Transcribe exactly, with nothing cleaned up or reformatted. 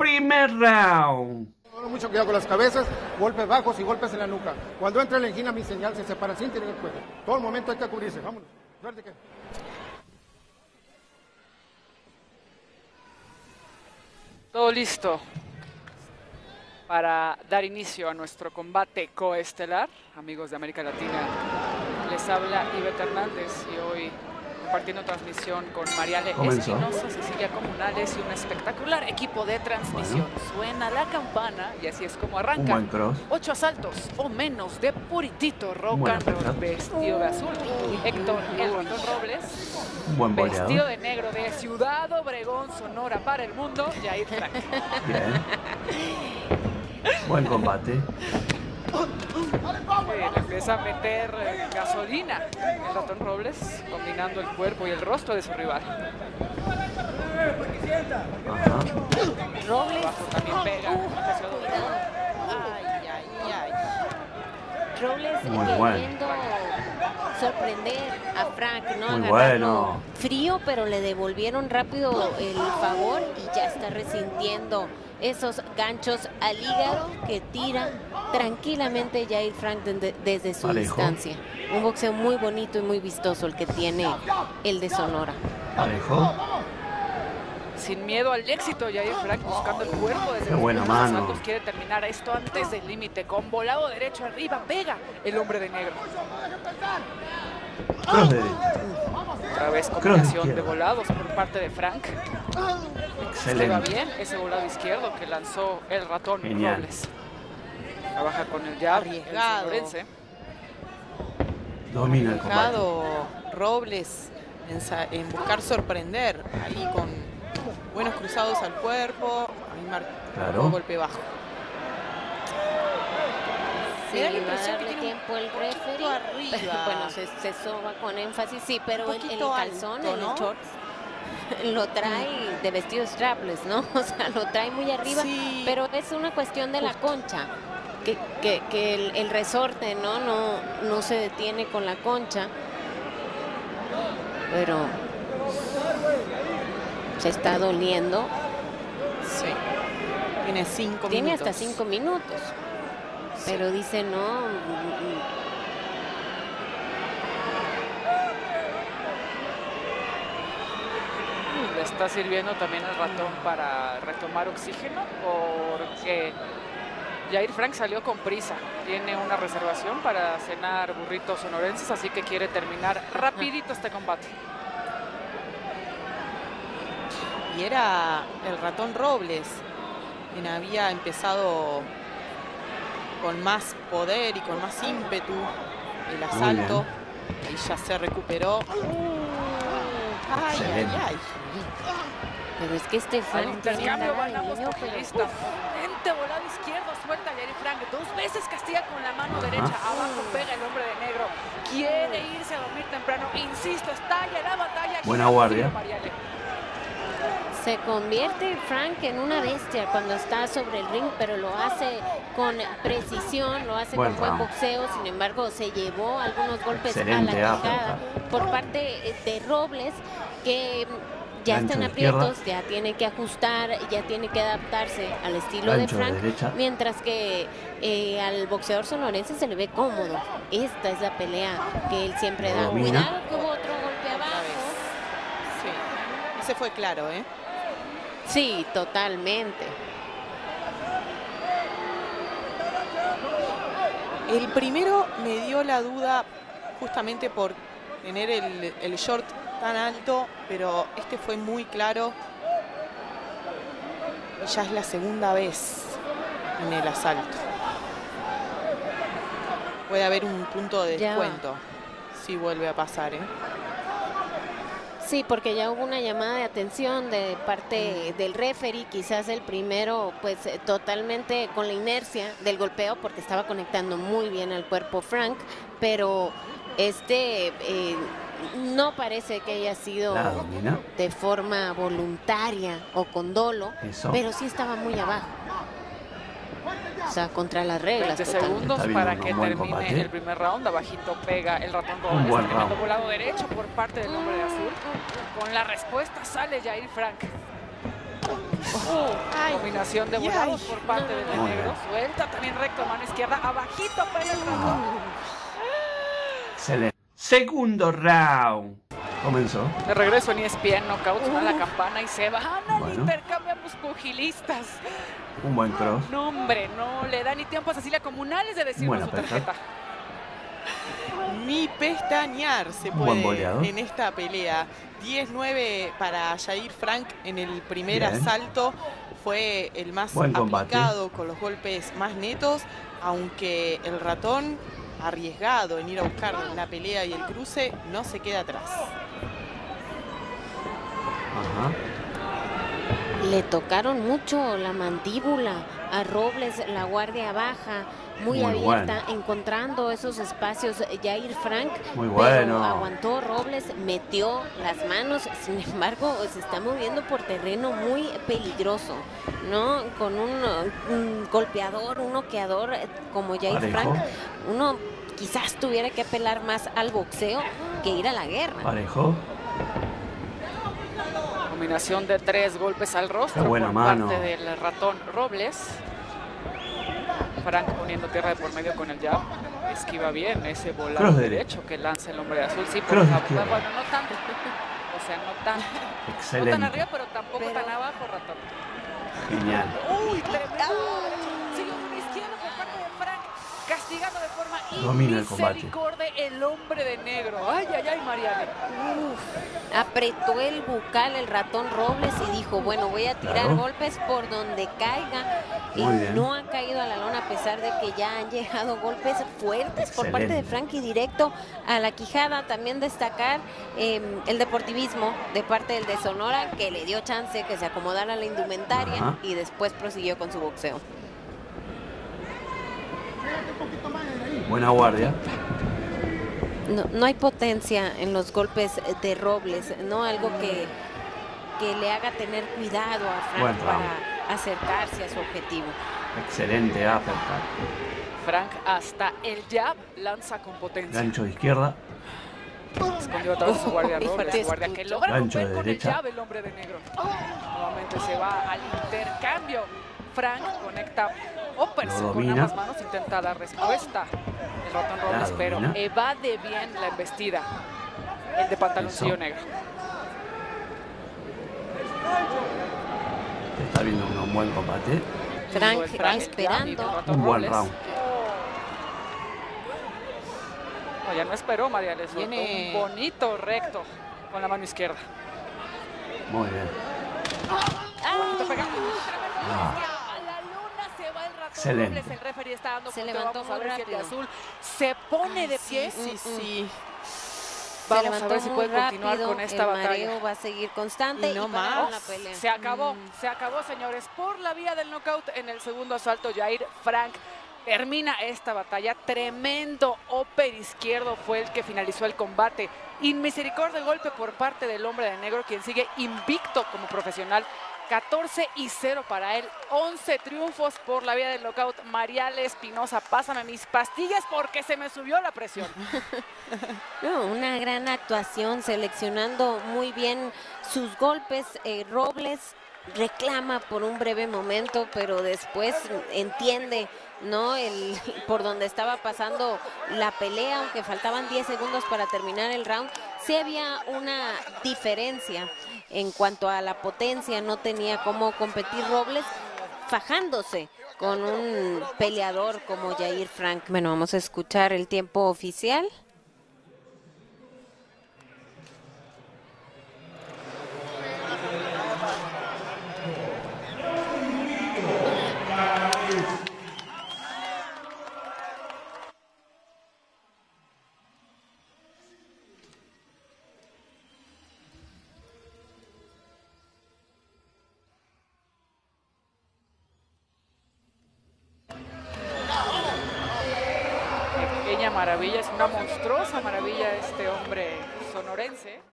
primer round. Mucho cuidado con las cabezas, golpes bajos y golpes en la nuca. Cuando entra la angina, mi señal se separa sin tener el cuello. Todo el momento hay que cubrirse. Vámonos. Suerte que... Todo listo para dar inicio a nuestro combate coestelar. Amigos de América Latina, les habla Ivette Hernández y hoy compartiendo transmisión con Mariale Espinosa, Cecilia Comunales y un espectacular equipo de transmisión. Bueno. Suena la campana y así es como arranca. Ocho asaltos o menos de puritito rock and roll, vestido de azul. Héctor El Ratón Robles, un buen vestido de negro de Ciudad Obregón, Sonora para el mundo, Jair Frank. Bien. Buen combate. Eh, le empieza a meter eh, gasolina el Ratón Robles, combinando el cuerpo y el rostro de su rival. Ajá. Robles también pega. Uh, ay, ay, ay. Robles Muy queriendo bueno. sorprender a Frank, ¿no? Muy Agarrarlo bueno. frío, pero le devolvieron rápido el favor y ya está resintiendo esos ganchos al hígado que tira tranquilamente Jair Frank de, desde su Parejo. distancia. Un boxeo muy bonito y muy vistoso el que tiene el de Sonora. Parejo. Sin miedo al éxito, Jair Frank buscando el cuerpo desde Qué los buena primeros mano. asaltos. Quiere terminar esto antes del límite. Con volado derecho arriba, pega el hombre de negro. Cross derecho. Otra vez Cross combinación de izquierda. volados por parte de Frank. Le va Excelente. bien ese volado izquierdo que lanzó el Ratón Genial. Robles. Trabaja con el jab, Arriesgado. el sonorense. Domina el combate. Arriesgado Robles en, sa- en buscar sorprender ahí con buenos cruzados al cuerpo, ahí marcó Claro. un golpe bajo. Sí, Me da la va a impresión que darle tiene un tiempo el referee. arriba. Bueno, se, se soba con énfasis, sí, pero Un el, el poquito calzón, alto, el ¿no? shorts, lo trae de vestido strapless, ¿no? O sea, lo trae muy arriba, Sí. pero es una cuestión de la concha, que, que, que el, el resorte, ¿no? No, no se detiene con la concha, pero se está doliendo. Sí. Tiene cinco Tiene minutos. hasta cinco minutos, pero dice no. Le está sirviendo también el ratón para retomar oxígeno porque Jair Frank salió con prisa. Tiene una reservación para cenar burritos sonorenses, así que quiere terminar rapidito este combate. Y era el Ratón Robles quien había empezado con más poder y con más ímpetu el asalto. Y ya se recuperó. Ay, ay, ay. Pero es que este Al Frank intercambio van ambos pero pugilistas. Ente volado izquierdo, suelta a Jair Frank. Dos veces castiga con la mano derecha. Abajo pega el hombre de negro. Quiere irse a dormir temprano. Insisto, estalla la batalla. Buena guardia. Mariale. se convierte Frank en una bestia cuando está sobre el ring, pero lo hace con precisión, lo hace buen con buen round. boxeo. Sin embargo, se llevó algunos golpes Excelente a la uppercut. quijada por parte de Robles, que ya Gancho están de izquierda. aprietos, ya tiene que ajustar, ya tiene que adaptarse al estilo de Gancho de Frank, derecha. mientras que eh, al boxeador sonorense se le ve cómodo. Esta es la pelea que él siempre da. Domina. Cuidado que hubo otro golpe abajo. Sí, ese fue claro, ¿eh? Sí, totalmente. El primero me dio la duda justamente por tener el, el short tan alto, pero este fue muy claro. Y ya es la segunda vez en el asalto. Puede haber un punto de Ya. descuento si vuelve a pasar, ¿eh? Sí, porque ya hubo una llamada de atención de parte del referee, quizás el primero pues eh, totalmente con la inercia del golpeo porque estaba conectando muy bien al cuerpo Frank, pero este eh, no parece que haya sido La domina. de forma voluntaria o con dolo, Eso. pero sí estaba muy abajo. O sea, contra las reglas. veinte totalmente. segundos Está para viendo que un buen termine combate. el primer round. Abajito pega el ratón Un Robles. buen Tremendo round. volado derecho por parte del hombre de azul. Con la respuesta sale Jair Frank. Uh, combinación de volados por parte del Muy negro. bien. Suelta también recto, mano izquierda. Abajito para el ratón. Excelente. Segundo round. Comenzó. De regreso en E S P N Knockout, suena la campana y se van al Bueno. intercambio ambos pugilistas. Un buen cross. No, hombre, no le da ni tiempo a Cecilia Comunales de decirnos Buena su pelea. tarjeta. Ni pestañear se Un buen puede boleador. en esta pelea. diez nueve para Jair Frank en el primer Bien. asalto. Fue el más Buen combate. aplicado, con los golpes más netos, aunque el ratón, arriesgado en ir a buscar la pelea y el cruce, no se queda atrás. Ajá. Le tocaron mucho la mandíbula a Robles, la guardia baja, muy, Muy abierta, bueno. encontrando esos espacios Jair Frank. Muy pero bueno. aguantó Robles, metió las manos, sin embargo se está moviendo por terreno muy peligroso, ¿no? Con un, un golpeador, un noqueador eh, como Jair Parejo. Frank, uno quizás tuviera que apelar más al boxeo que ir a la guerra. Parejo. Combinación de tres golpes al rostro Qué buena por mano. parte del ratón Robles. Frank poniendo tierra de por medio con el jab. Esquiva bien ese volado Cross derecho que lanza el hombre de azul. Sí, por Cross de favor. izquierda. Bueno, no tanto. O sea, no tanto. No tan Excelente. arriba, pero tampoco Pero- tan abajo, ratón. Genial. Uy, tremendo. Sigue una izquierda por parte de Frank. Castigando de forma Domina el combate. inmisericordia el hombre de negro. Ay, ay, ay, Mariale. Apretó el bucal el ratón Robles y dijo, bueno, voy a tirar Claro. golpes por donde caiga. Y Muy bien. no ha caído a la lona a pesar de que ya han llegado golpes fuertes por parte de Excelente. Frankie directo a la quijada. También destacar eh, el deportivismo de parte del de Sonora, que le dio chance que se acomodara la indumentaria. Ajá. Y después prosiguió con su boxeo. Buena guardia. No, no hay potencia en los golpes de Robles, ¿no? Algo que, que le haga tener cuidado a Frank Buen round. para acercarse a su objetivo. Excelente uppercut. Frank hasta el jab lanza con potencia. Gancho de izquierda. Escondió otra vez su guardia Uy, Robles, te guardia que escucho. logra Gancho romper de con derecha. el jab el hombre de negro. Nuevamente se va al intercambio. Frank conecta Oppers Lo con domina. ambas manos, intenta dar respuesta. El ratón La Robles, pero domina. evade bien la embestida. El de pantaloncillo Eso. negro. Se está viendo un buen combate. Frank El Frank, esperando. y el ratón Un buen Robles. round. No, ya no esperó, María Le soltó Viene- un bonito recto con la mano izquierda. Muy bien. Bonito pegado. Ah. A la luna se va el ratón Excelente. Robles. El referee está dando Se punto. levantó Vamos a muy ver si el de rápido. azul se pone de pie. Sí, sí, sí. Se Vamos a levantó ver si muy puede continuar rápido, con esta el batalla. mareo va a seguir constante Y no y pararon más. la pelea. Se acabó, se acabó, señores. Por la vía del knockout en el segundo asalto, Jair Frank termina esta batalla. Tremendo upper izquierdo fue el que finalizó el combate. Inmisericordia de golpe por parte del hombre de negro, quien sigue invicto como profesional. catorce y cero para él, once triunfos por la vía del knockout. Mariale Espinosa, pásame mis pastillas porque se me subió la presión. No, una gran actuación, seleccionando muy bien sus golpes. eh, Robles reclama por un breve momento, pero después entiende, ¿no? El, por donde estaba pasando la pelea, aunque faltaban diez segundos para terminar el round. Sí había una diferencia en cuanto a la potencia, no tenía cómo competir Robles fajándose con un peleador como Jair Frank. Bueno, vamos a escuchar el tiempo oficial. Pequeña maravilla, es una monstruosa maravilla este hombre sonorense.